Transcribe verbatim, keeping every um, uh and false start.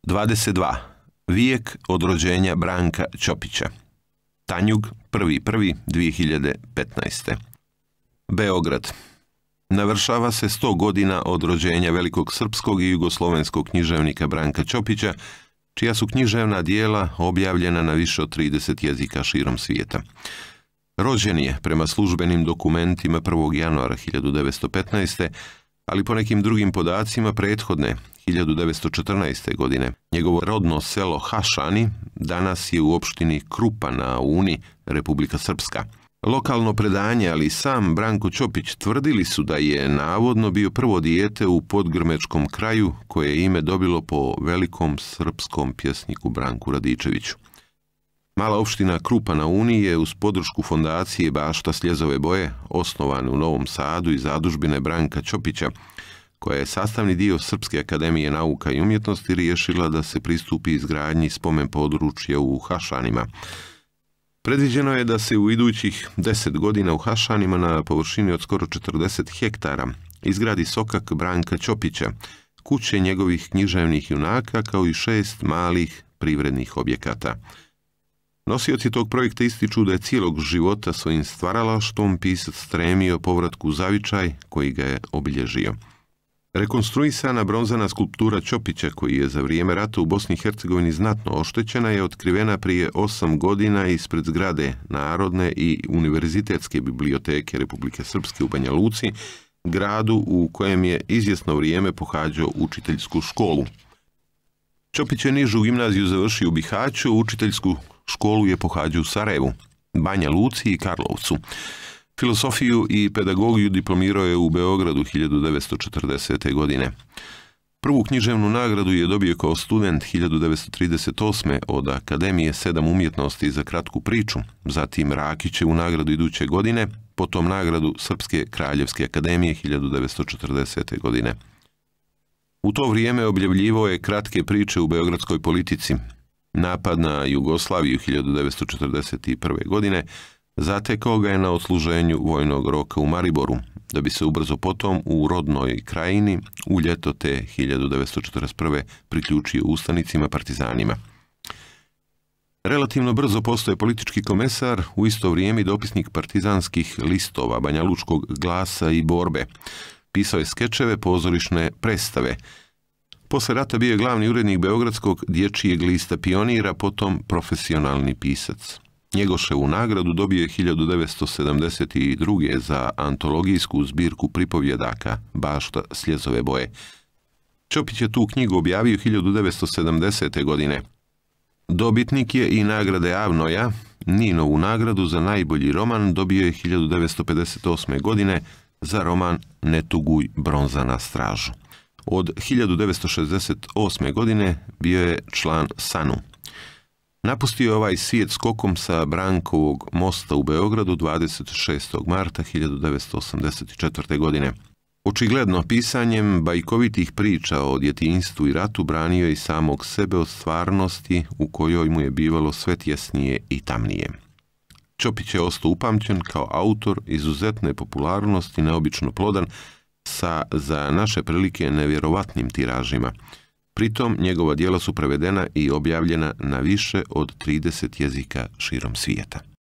dvadeset dva. Vijek od rođenja Branka Ćopića. Tanjug, prvi prvog dvije hiljade petnaeste. Beograd. Navršava se sto godina od rođenja velikog srpskog i jugoslovenskog književnika Branka Ćopića, čija su književna dijela objavljena na više od trideset jezika širom svijeta. Rođen je, prema službenim dokumentima, prvog januara hiljadu devetsto petnaeste. ali po nekim drugim podacima prethodne, hiljadu devetsto četrnaeste. godine. Njegovo rodno selo Hašani danas je u opštini Krupa na Uni, Republika Srpska. Lokalno predanje, ali sam Branko Ćopić, tvrdili su da je navodno bio prvo dijete u podgrmečkom kraju koje je ime dobilo po velikom srpskom pjesniku Branku Radičeviću. Mala opština Krupa na Uni je uz podršku fondacije Bašta Sljezove boje, osnovane u Novom Sadu i zadužbine Branka Ćopića, koja je sastavni dio Srpske akademije nauka i umjetnosti, riješila da se pristupi izgradnji spomen područja u Hašanima. Predviđeno je da se u idućih deset godina u Hašanima na površini od skoro četrdeset hektara izgradi sokak Branka Ćopića, kuće njegovih književnih junaka, kao i šest malih privrednih objekata. Nosioci tog projekta ističu da je cijelog života svojim stvaralaštvom pisac stremio povratku u zavičaj koji ga je obilježio. Rekonstruisana bronzana skulptura Ćopića, koji je za vrijeme rata u Bosni i Hercegovini znatno oštećena, je otkrivena prije osam godina ispred zgrade Narodne i Univerzitetske biblioteke Republike Srpske u Banja Luci, gradu u kojem je izvjesno vrijeme pohađao učiteljsku školu. Ćopić je nižu gimnaziju završio u Bihaću, učiteljsku školu je pohađao u Sarajevu, Banja Luci i Karlovcu. Filosofiju i pedagogiju diplomirao je u Beogradu hiljadu devetsto četrdesete. godine. Prvu književnu nagradu je dobio kao student hiljadu devetsto trideset osme. od Akademije sedam umjetnosti za kratku priču, zatim Rakićevu nagradu iduće godine, potom nagradu Srpske kraljevske akademije hiljadu devetsto četrdesete. godine. U to vrijeme objavljivao je kratke priče u beogradskoj politici. Napad na Jugoslaviju hiljadu devetsto četrdeset prve. godine zatekao ga je na odsluženju vojnog roka u Mariboru, da bi se ubrzo potom u rodnoj krajini u ljeto te hiljadu devetsto četrdeset prve. priključio ustanicima partizanima. Relativno brzo postaje politički komesar, u isto vrijeme i dopisnik partizanskih listova, Banjalučkog glasa i Borbe. Pisao je skečeve, pozorišne predstave. Posle rata bio je glavni urednik beogradskog dječjeg lista Pionira, potom profesionalni pisac. Njegoševu nagradu dobio je hiljadu devetsto sedamdeset druge. za antologijsku zbirku pripovjedaka Bašta Sljezove boje. Ćopić je tu knjigu objavio hiljadu devetsto sedamdesete. godine. Dobitnik je i nagrade Avnoja. Ninovu nagradu za najbolji roman dobio je hiljadu devetsto pedeset osme. godine za roman Ne tuguj bronza na stražu. Od hiljadu devetsto šezdeset osme. godine bio je član SANU. Napustio je ovaj svijet skokom sa Brankovog mosta u Beogradu dvadeset šestog marta hiljadu devetsto osamdeset četvrte. godine. Očigledno pisanjem bajkovitih priča o djetinjstvu i ratu branio je i samog sebe od stvarnosti u kojoj mu je bivalo sve tjesnije i tamnije. Ćopić je ostao upamćen kao autor izuzetne popularnosti, neobično plodan, sa za naše prilike nevjerovatnim tiražima. Pritom njegova djela su prevedena i objavljena na više od trideset jezika širom svijeta.